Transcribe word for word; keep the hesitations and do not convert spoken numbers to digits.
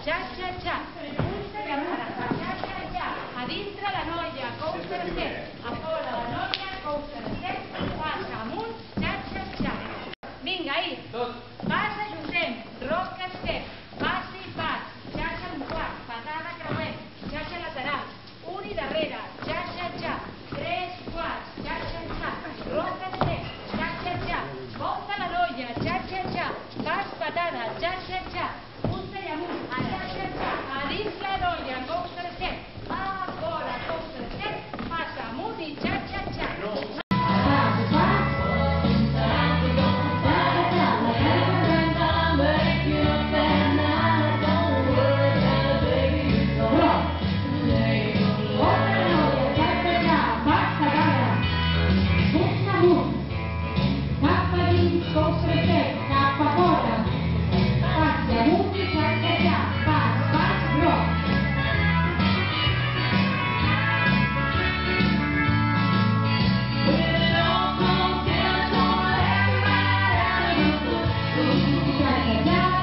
xa, xa, xa. Punta i amara, xa, xa, xa. A dintre la noia, costa de set. A fora la noia, costa de set. Passa amunt, xa, xa, xa. Vinga, ahir. Passa Josep, roca set. Passi i pas, xarxa un quart. Patada creuer, xarxa lateral. Un i darrere, xa, xa, xa. Tres quarts, xa, xa, xa. Roca set, xa, xa, xa. Volta la noia, xa, xa, xa. Pas patada, xa, xa, xa. Punta i amunt, xa, xa, xa. A dins la noia, costa de set. A fora, costa de set. Passa amunt i xa, xa, xa. Yeah.